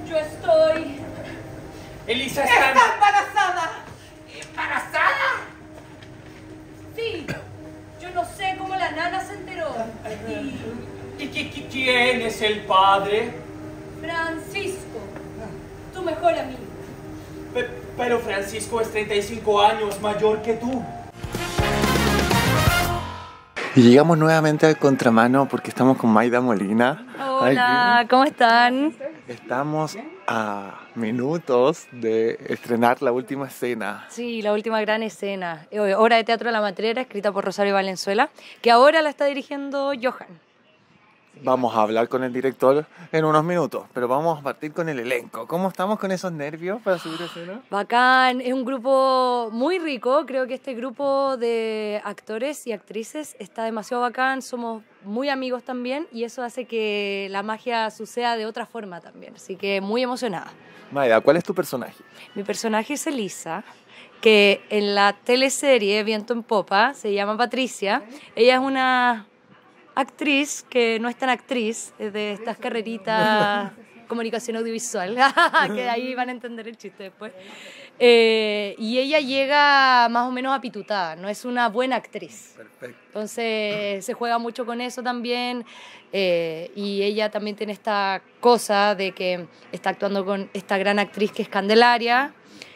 Yo estoy... Elisa ¡Está embarazada! ¿Embarazada? Sí, yo no sé cómo la nana se enteró. ¿Y quién es el padre? Francisco, tu mejor amigo. Pero Francisco es 35 años mayor que tú. Y llegamos nuevamente al contramano porque estamos con Maida Molina. Hola, ¿cómo están? Estamos a minutos de estrenar la última escena. Sí, la última gran escena. Obra de teatro La Matrera, escrita por Rosario Valenzuela, que ahora la está dirigiendo Johan. Vamos a hablar con el director en unos minutos, pero vamos a partir con el elenco. ¿Cómo estamos con esos nervios para subir a escena? Bacán, es un grupo muy rico. Creo que este grupo de actores y actrices está demasiado bacán. Somos muy amigos también y eso hace que la magia suceda de otra forma también. Así que muy emocionada. Maida, ¿cuál es tu personaje? Mi personaje es Elisa, que en la teleserie Viento en Popa se llama Patricia. Ella es una actriz que no es tan actriz, es de estas carreritas comunicación audiovisual, que de ahí van a entender el chiste después. Y ella llega más o menos apitutada, no es una buena actriz. Perfecto. Entonces se juega mucho con eso también. Y ella también tiene esta cosa de que está actuando con esta gran actriz que es Candelaria.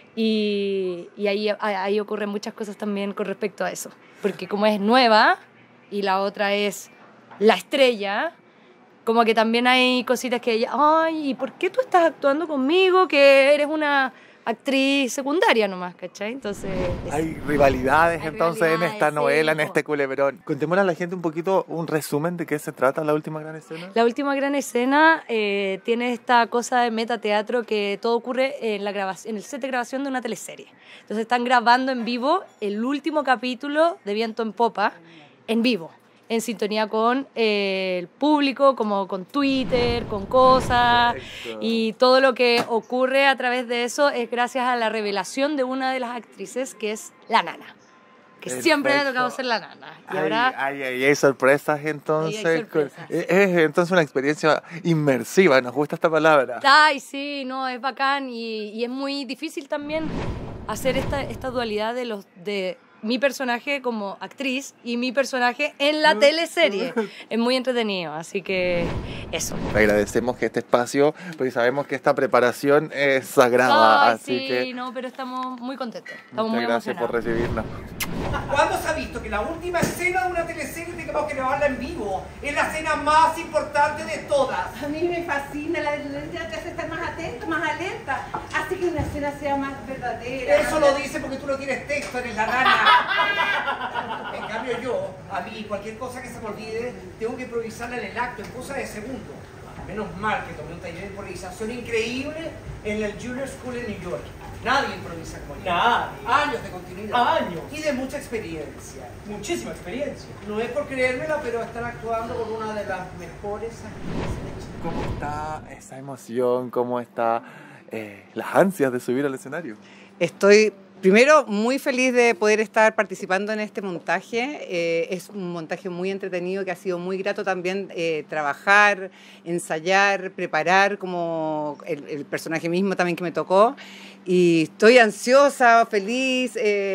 Y ahí ocurren muchas cosas también con respecto a eso. Porque como es nueva y la otra es la estrella, como que también hay cositas que ella, ay, ¿y por qué tú estás actuando conmigo? Que eres una actriz secundaria nomás, ¿cachai? Entonces... Hay rivalidades Hay entonces en rivalidades, esta novela, sí, en este culebrón. Contémosle a la gente un poquito un resumen de qué se trata la última gran escena. La última gran escena tiene esta cosa de metateatro que todo ocurre en el set de grabación de una teleserie. Entonces están grabando en vivo el último capítulo de Viento en Popa, en vivo, en sintonía con el público, como con Twitter, con cosas. Perfecto. Y todo lo que ocurre a través de eso es gracias a la revelación de una de las actrices, que es la nana. Que Perfecto. siempre le ha tocado ser la nana. Y ahora... Hay sorpresas entonces. Ahí hay sorpresas, sí. Es entonces una experiencia inmersiva, nos gusta esta palabra. Ay, sí, no, es bacán y es muy difícil también hacer esta dualidad de mi personaje como actriz y mi personaje en la teleserie. Es muy entretenido, así que eso. Le agradecemos que este espacio, porque sabemos que esta preparación es sagrada, Ay, así sí, que no, pero estamos muy contentos. Estamos muchas muy gracias por emocionados. recibirnos. ¿Cuándo se ha visto que la última escena de una teleserie tengamos que grabarla en vivo? Es la escena más importante de todas. A mí me fascina, la adolescencia te hace estar más atento, más alerta, hace que una escena sea más verdadera. Eso lo dice porque tú no tienes texto, eres la nana. En cambio yo, a mí, cualquier cosa que se me olvide, tengo que improvisarla en el acto, en cosa de segundo. Menos mal que tomé un taller de improvisación increíble en el Junior School en New York. Nadie improvisa como yo. Nadie. Años de continuidad. Años. Y de mucha experiencia. Muchísima experiencia. No es por creérmela, pero están actuando con una de las mejores actrices de Chile. ¿Cómo está esa emoción? ¿Cómo está las ansias de subir al escenario? Estoy primero muy feliz de poder estar participando en este montaje. Es un montaje muy entretenido que ha sido muy grato también trabajar, ensayar, preparar como el personaje mismo también que me tocó. Y estoy ansiosa, feliz.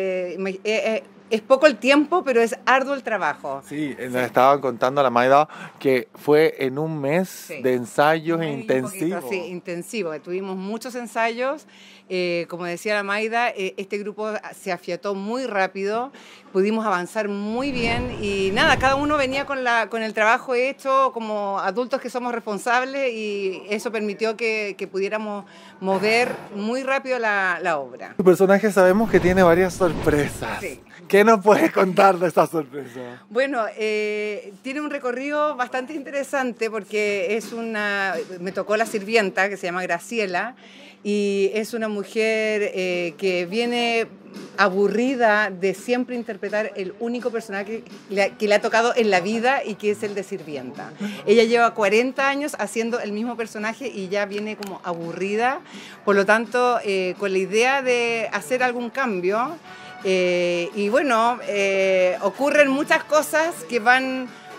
Es poco el tiempo, pero es arduo el trabajo. Sí, nos estaban contando a la Maida que fue en un mes Sí. de ensayos Muy intensivos. poquito, sí, intensivo. Tuvimos muchos ensayos. Como decía la Maida, este grupo se afiató muy rápido. Pudimos avanzar muy bien y nada, cada uno venía con el trabajo hecho como adultos que somos responsables y eso permitió que pudiéramos mover muy rápido la obra. Tu personaje sabemos que tiene varias sorpresas. Sí. ¿Qué nos puedes contar de estas sorpresas? Bueno, tiene un recorrido bastante interesante porque me tocó la sirvienta que se llama Graciela y es una mujer que viene aburrida de siempre interpretar el único personaje que le ha tocado en la vida y que es el de sirvienta. Ella lleva 40 años haciendo el mismo personaje y ya viene como aburrida, por lo tanto, con la idea de hacer algún cambio. Y bueno, ocurren muchas cosas que van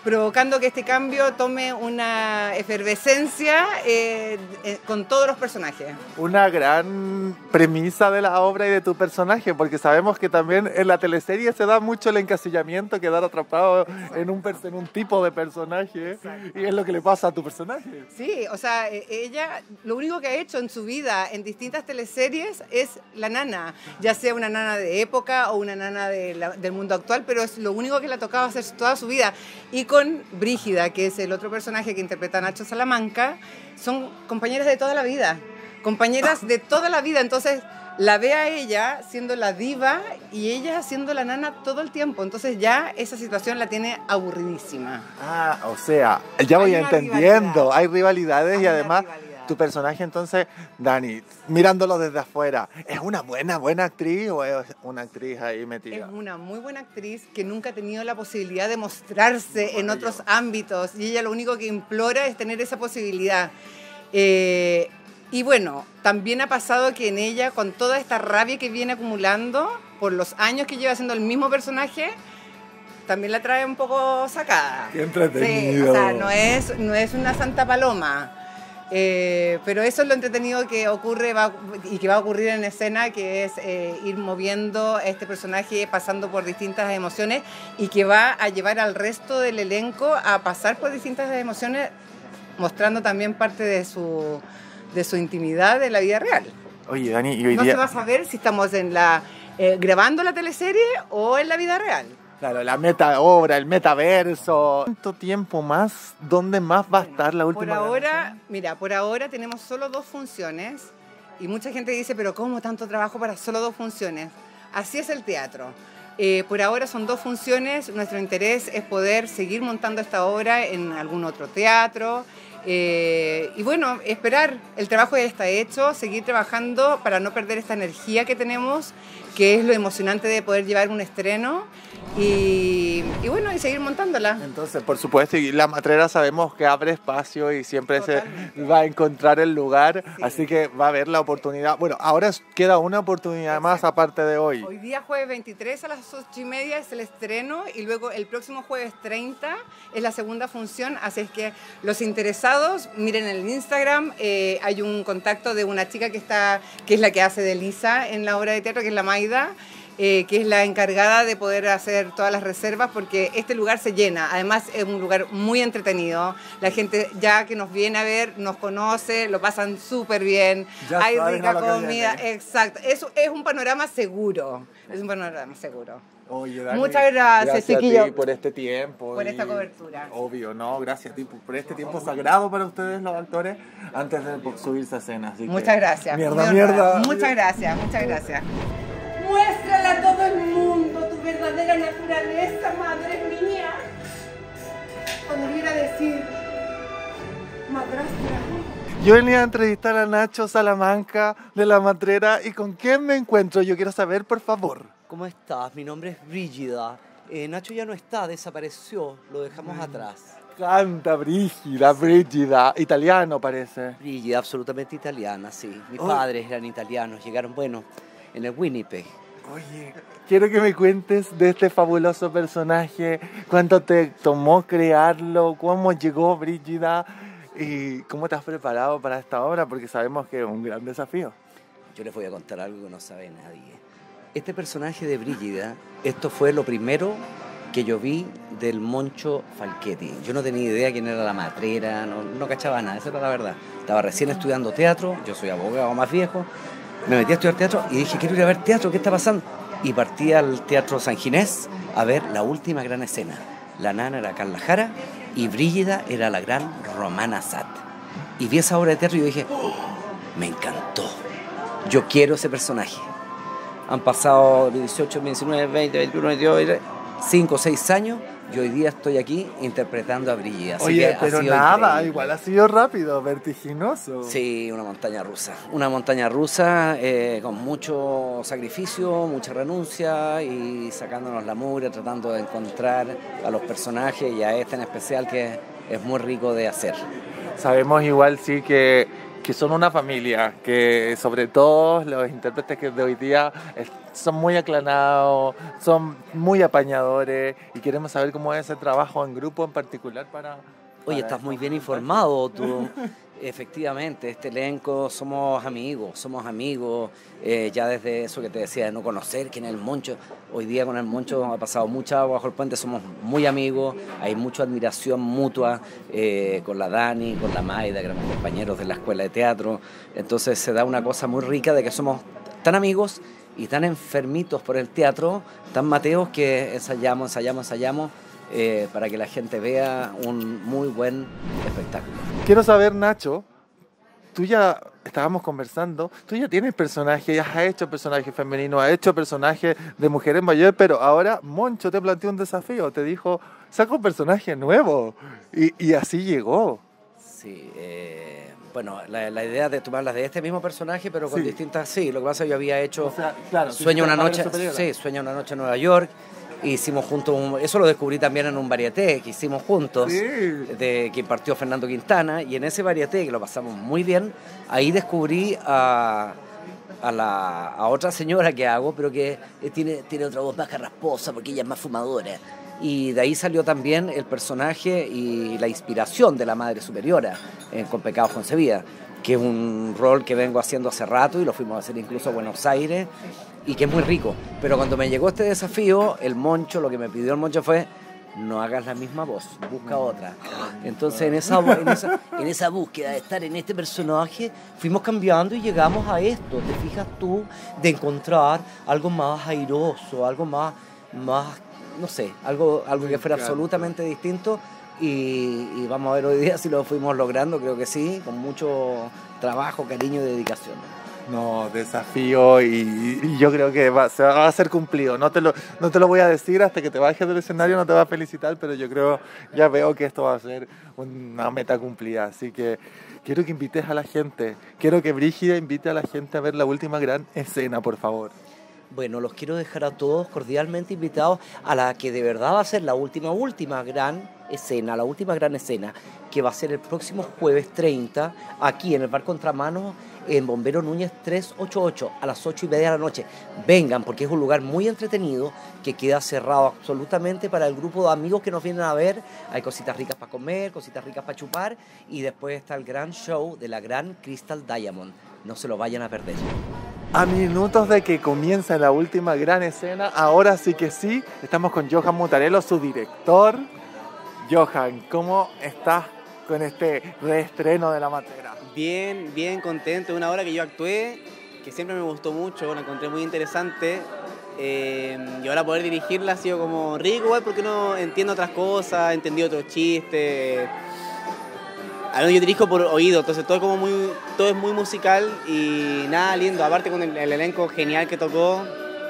provocando que este cambio tome una efervescencia con todos los personajes. Una gran premisa de la obra y de tu personaje, porque sabemos que también en la teleserie se da mucho el encasillamiento, quedar atrapado en un tipo de personaje. Exacto. Y es lo que le pasa a tu personaje. Sí, o sea, ella lo único que ha hecho en su vida en distintas teleseries es la nana, ya sea una nana de época o una nana del mundo actual, pero es lo único que le ha tocado hacer toda su vida. Y con Brígida, que es el otro personaje que interpreta Nacho Salamanca, son compañeras de toda la vida, entonces la ve a ella siendo la diva y ella siendo la nana todo el tiempo, entonces ya esa situación la tiene aburridísima. Ah, o sea, ya voy entendiendo, hay rivalidades y además tu personaje entonces, Dani, mirándolo desde afuera, ¿es una buena actriz o es una actriz ahí metida? Es una muy buena actriz que nunca ha tenido la posibilidad de mostrarse en otros ámbitos y ella lo único que implora es tener esa posibilidad. Y bueno, también ha pasado que en ella, con toda esta rabia que viene acumulando por los años que lleva haciendo el mismo personaje, también la trae un poco sacada. Qué entretenido. Sí, o sea, no es una santa paloma. Pero eso es lo entretenido que ocurre y que va a ocurrir en escena, que es ir moviendo a este personaje, pasando por distintas emociones y que va a llevar al resto del elenco a pasar por distintas emociones, mostrando también parte de su intimidad de la vida real. Oye, Dani, y hoy no día... se va a saber si estamos grabando la teleserie o en la vida real. Claro, la meta obra, el metaverso. ¿Cuánto tiempo más? ¿Dónde más va a estar la última? Por ahora tenemos solo 2 funciones y mucha gente dice, pero ¿cómo tanto trabajo para solo 2 funciones? Así es el teatro. Por ahora son 2 funciones, nuestro interés es poder seguir montando esta obra en algún otro teatro. Y bueno, esperar, el trabajo ya está hecho, seguir trabajando para no perder esta energía que tenemos, que es lo emocionante de poder llevar un estreno y bueno, y seguir montándola. Entonces, por supuesto, y La Matrera sabemos que abre espacio y siempre Totalmente. Se va a encontrar el lugar, sí. Así que va a haber la oportunidad. Bueno, ahora queda una oportunidad Exacto. Más aparte de hoy. Hoy día jueves 23 a las 8:30 es el estreno y luego el próximo jueves 30 es la segunda función, así es que los interesados miren el Instagram, hay un contacto de una chica que es la que hace de Lisa en la obra de teatro, que es la Maida, que es la encargada de poder hacer todas las reservas, porque este lugar se llena. Además es un lugar muy entretenido, la gente ya que nos viene a ver nos conoce, lo pasan súper bien, ya hay rica comida, exacto, eso es un panorama seguro, Oye, Dani, muchas gracias, chiquillo, a ti por este tiempo. Por esta cobertura. Obvio, no, gracias a ti por este tiempo sagrado para ustedes los actores antes de subirse a escena. Muchas gracias. Mierda. Muchas gracias. Muéstrale a todo el mundo tu verdadera naturaleza, madre mía. Cuando viera a decir, madrastra. Yo venía a entrevistar a Nacho Salamanca de La Matrera. ¿Y con quién me encuentro? Yo quiero saber, por favor. ¿Cómo estás? Mi nombre es Brígida. Nacho ya no está, desapareció, lo dejamos atrás. Canta Brígida, italiano parece. Brígida, absolutamente italiana, sí. Mis padres eran italianos, llegaron, en el Winnipeg. Oye, quiero que me cuentes de este fabuloso personaje, cuánto te tomó crearlo, cómo llegó Brígida y cómo te has preparado para esta obra, porque sabemos que es un gran desafío. Yo les voy a contar algo que no sabe nadie. Este personaje de Brígida, esto fue lo primero que yo vi del Moncho Falchetti. Yo no tenía idea quién era La Matrera, no cachaba nada, esa era la verdad. Estaba recién estudiando teatro, yo soy abogado más viejo, me metí a estudiar teatro y dije, quiero ir a ver teatro, ¿qué está pasando? Y partí al Teatro San Ginés a ver la última gran escena. La nana era Carla Jara y Brígida era la gran Romana Sat. Y vi esa obra de teatro y yo dije, me encantó, yo quiero ese personaje. Han pasado 18, 19, 20, 21, 22, 5 o 6 años y hoy día estoy aquí interpretando a Brígida. Oye, pero nada, increíble. Igual ha sido rápido, vertiginoso. Sí, una montaña rusa con mucho sacrificio, mucha renuncia y sacándonos la mugre, tratando de encontrar a los personajes y a este en especial que es muy rico de hacer. Sabemos igual sí que que son una familia, que sobre todo los intérpretes que de hoy día son muy aclarados, son muy apañadores y queremos saber cómo es ese trabajo en grupo en particular para Oye, estás muy bien informado tú. Efectivamente, este elenco somos amigos, ya desde eso que te decía, de no conocer quién es el Moncho. Hoy día con el Moncho ha pasado mucha agua bajo el puente, somos muy amigos, hay mucha admiración mutua con la Dani, con la Maida, que éramos compañeros de la escuela de teatro. Entonces se da una cosa muy rica de que somos tan amigos y tan enfermitos por el teatro, tan mateos que ensayamos para que la gente vea un muy buen espectáculo. Quiero saber, Nacho, tú ya estábamos conversando, tú ya tienes personajes, ya has hecho personajes femeninos, has hecho personajes de mujeres mayores, pero ahora Moncho te planteó un desafío, te dijo, saca un personaje nuevo, y así llegó. Sí, bueno, la idea de tomarlas de este mismo personaje, pero con distintas, sí, lo que pasa es que yo había hecho Sueña una noche en Nueva York. Hicimos juntos, eso lo descubrí también en un varieté que hicimos juntos, que impartió Fernando Quintana, y en ese varieté, que lo pasamos muy bien, ahí descubrí a otra señora que hago, pero que tiene otra voz más carrasposa porque ella es más fumadora. Y de ahí salió también el personaje y la inspiración de la Madre Superiora con Pecados Concebidas, que es un rol que vengo haciendo hace rato y lo fuimos a hacer incluso a Buenos Aires y que es muy rico. Pero cuando me llegó este desafío, el Moncho, lo que me pidió el Moncho fue: no hagas la misma voz, busca otra. Entonces en esa búsqueda de estar en este personaje fuimos cambiando y llegamos a esto, te fijas tú, de encontrar algo más airoso, algo más no sé, algo que fuera absolutamente distinto. Y vamos a ver hoy día si lo fuimos logrando, creo que sí, con mucho trabajo, cariño y dedicación. No, desafío y yo creo que va a ser cumplido. No te lo voy a decir hasta que te bajes del escenario, no te va a felicitar, pero yo creo, ya veo que esto va a ser una meta cumplida. Así que quiero que invites a la gente, quiero que Brígida invite a la gente a ver la última gran escena, por favor. Bueno, los quiero dejar a todos cordialmente invitados a la que de verdad va a ser la última gran escena, que va a ser el próximo jueves 30, aquí en el Bar Contramano, en Bombero Núñez 388, a las 8:30 de la noche. Vengan, porque es un lugar muy entretenido, que queda cerrado absolutamente para el grupo de amigos que nos vienen a ver. Hay cositas ricas para comer, cositas ricas para chupar, y después está el gran show de la gran Crystal Diamond. No se lo vayan a perder. A minutos de que comience la última gran escena, ahora sí que sí, estamos con Johan Mutarello, su director. Johan, ¿cómo estás con este reestreno de La Matrera? Bien, bien contento. Una obra que yo actué, que siempre me gustó mucho, la encontré muy interesante. Y ahora poder dirigirla ha sido como rico, igual, porque uno entiende otras cosas, entendí otros chistes. A mí yo dirijo por oído, entonces todo es muy musical y nada, lindo. Aparte con el elenco genial que tocó,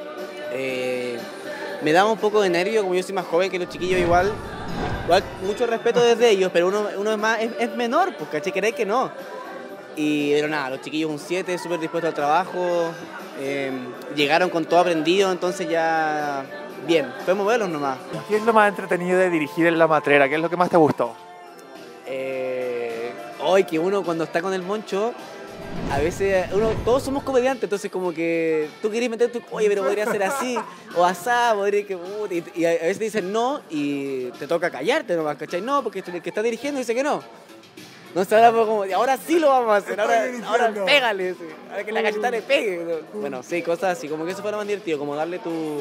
me daba un poco de nervio, como yo soy más joven que los chiquillos igual mucho respeto desde ellos, pero uno es menor, pues caché, creéis que no. Pero nada, los chiquillos un 7, súper dispuestos al trabajo, llegaron con todo aprendido, entonces ya bien, podemos verlos nomás. ¿Qué es lo más entretenido de dirigir en La Matrera? ¿Qué es lo que más te gustó? Hoy que uno cuando está con el Moncho, a veces todos somos comediantes, entonces como que tú querés meter oye, pero podría ser así, o asá, podría que... Y a veces te dicen no, y te toca callarte nomás, ¿cachai? No, porque el que está dirigiendo dice que no. Entonces ahora como, ahora sí lo vamos a hacer, ahora pégale, sí, ahora que la cacheta le pegue. Bueno, sí, cosas así, como que eso fuera más divertido, como darle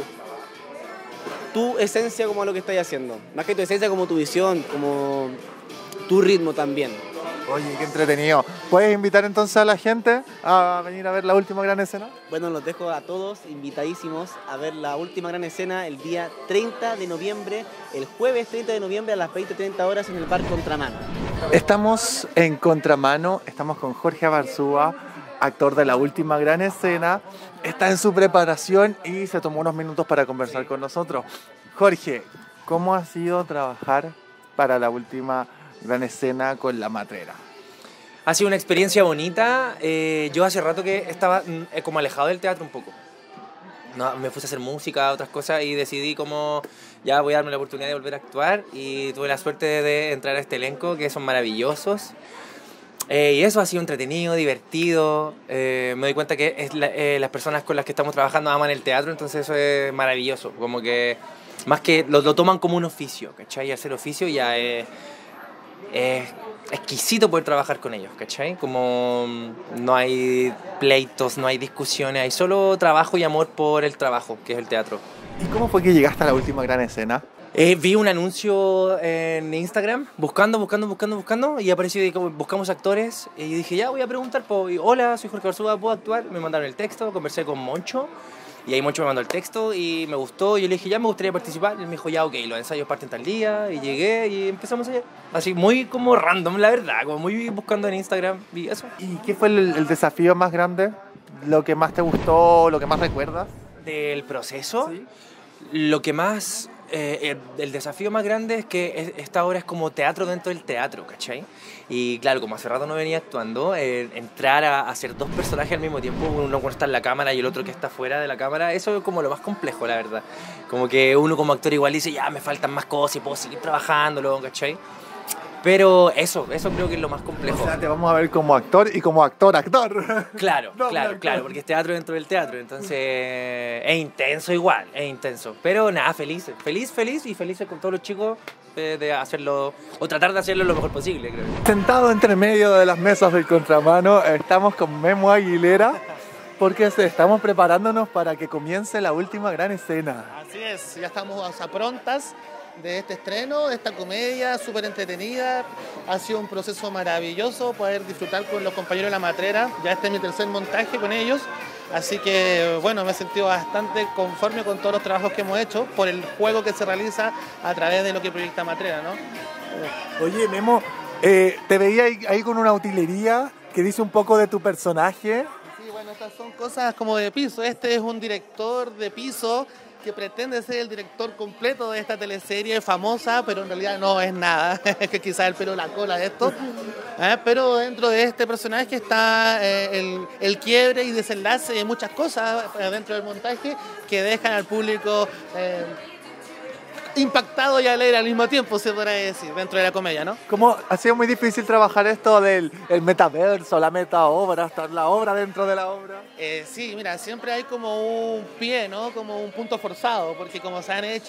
tu esencia como a lo que estás haciendo. Más que tu esencia, como tu visión, como tu ritmo también. Oye, qué entretenido. ¿Puedes invitar entonces a la gente a venir a ver la última gran escena? Bueno, los dejo a todos invitadísimos a ver la última gran escena el día 30 de noviembre, el jueves 30 de noviembre a las 20:30 horas en el Bar Contramano. Estamos en Contramano, estamos con Jorge Abarzúa, actor de la última gran escena. Está en su preparación y se tomó unos minutos para conversar con nosotros. Jorge, ¿cómo ha sido trabajar para la última gran escena con La Matrera? Ha sido una experiencia bonita. Yo hace rato que estaba como alejado del teatro un poco. No, me puse a hacer música, otras cosas, y decidí como ya voy a darme la oportunidad de volver a actuar, y tuve la suerte de entrar a este elenco, que son maravillosos. Y eso ha sido entretenido, divertido. Me doy cuenta que las personas con las que estamos trabajando aman el teatro, entonces eso es maravilloso. Como que más que lo toman como un oficio, ¿cachai? Y hacer oficio ya es exquisito poder trabajar con ellos, ¿cachai? Como no hay pleitos, no hay discusiones, hay solo trabajo y amor por el trabajo, que es el teatro. ¿Y cómo fue que llegaste a la última gran escena? Vi un anuncio en Instagram, buscando, y apareció y como buscamos actores, y dije, ya voy a preguntar, hola, soy Jorge Barzúa, ¿puedo actuar? Me mandaron el texto, conversé con Moncho, y ahí Moncho me mandó el texto, y me gustó, y yo le dije, ya me gustaría participar, y él me dijo, ya, ok, los ensayos parten tal día, y llegué, y empezamos a ensayar. Así, muy como random, la verdad, como muy buscando en Instagram, y eso. ¿Y qué fue el desafío más grande? ¿Lo que más te gustó, lo que más recuerdas? Del proceso, Sí. lo que más... el desafío más grande es que esta obra es como teatro dentro del teatro, ¿cachai? Y claro, como hace rato no venía actuando, entrar a hacer dos personajes al mismo tiempo, uno que está en la cámara y el otro que está fuera de la cámara, eso es como lo más complejo, la verdad. Como que uno como actor igual dice, ya me faltan más cosas y puedo seguir trabajándolo, ¿cachai? Pero eso creo que es lo más complejo. O sea, te vamos a ver como actor y como actor. Claro, No, claro, porque es teatro dentro del teatro, entonces es intenso igual, es intenso. Pero nada, feliz y felices con todos los chicos de hacerlo, o tratar de hacerlo lo mejor posible, creo. Sentado entre medio de las mesas del contramano, estamos con Memo Aguilera, porque estamos preparándonos para que comience la última gran escena. Así es, ya estamos a prontas de este estreno, de esta comedia súper entretenida. Ha sido un proceso maravilloso poder disfrutar con los compañeros de La Matrera. Ya este es mi tercer montaje con ellos, así que bueno, me he sentido bastante conforme con todos los trabajos que hemos hecho por el juego que se realiza a través de lo que proyecta Matrera, ¿no? Oye, Memo, te veía ahí con una utilería que dice un poco de tu personaje. Sí, bueno, estas son cosas como de piso. Este es un director de piso que pretende ser el director completo de esta teleserie famosa, pero en realidad no es nada, que quizás el pelo de la cola de esto. Pero dentro de este personaje está el quiebre y desenlace de muchas cosas dentro del montaje que dejan al público impactado y alegre al mismo tiempo, se podrá decir, dentro de la comedia, ¿no? ¿Cómo ha sido muy difícil trabajar esto del el metaverso, la metaobra, estar la obra dentro de la obra? Sí, mira, siempre hay como un pie, ¿no? Como un punto forzado, porque como se han hecho.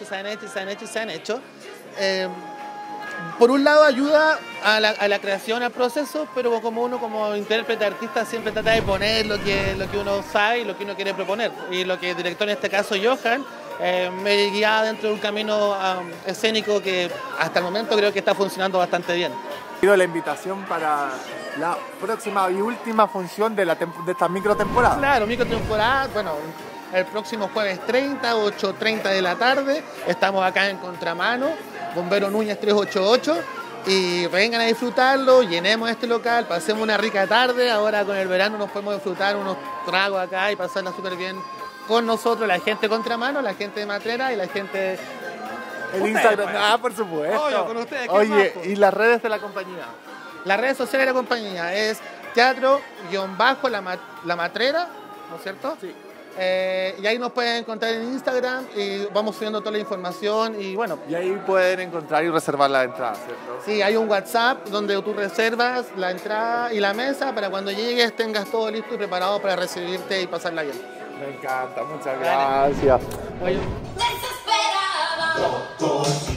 Por un lado ayuda a la creación, al proceso, pero como uno como intérprete, artista, siempre trata de poner lo que uno sabe y lo que uno quiere proponer. Y lo que el director, en este caso Johan, me guía dentro de un camino escénico que hasta el momento creo que está funcionando bastante bien. Pido la invitación para la próxima y última función de esta microtemporada. Claro, microtemporada, bueno, el próximo jueves 30, 8:30 de la tarde, estamos acá en Contramano, Bombero Núñez 388, y vengan a disfrutarlo, llenemos este local, pasemos una rica tarde, ahora con el verano nos podemos disfrutar unos tragos acá y pasarla súper bien con nosotros, la gente Contramano, la gente de Matrera y la gente... El Instagram, por supuesto. Obvio, con ustedes. Oye, ¿y las redes de la compañía? Las redes sociales de la compañía es teatro-la Matrera, ¿no es cierto? Sí. Y ahí nos pueden encontrar en Instagram y vamos subiendo toda la información y bueno. Y ahí pueden encontrar y reservar la entrada, ¿cierto? Sí, hay un WhatsApp donde tú reservas la entrada y la mesa para cuando llegues tengas todo listo y preparado para recibirte y pasarla bien. Me encanta, muchas gracias. Oye. Desesperado.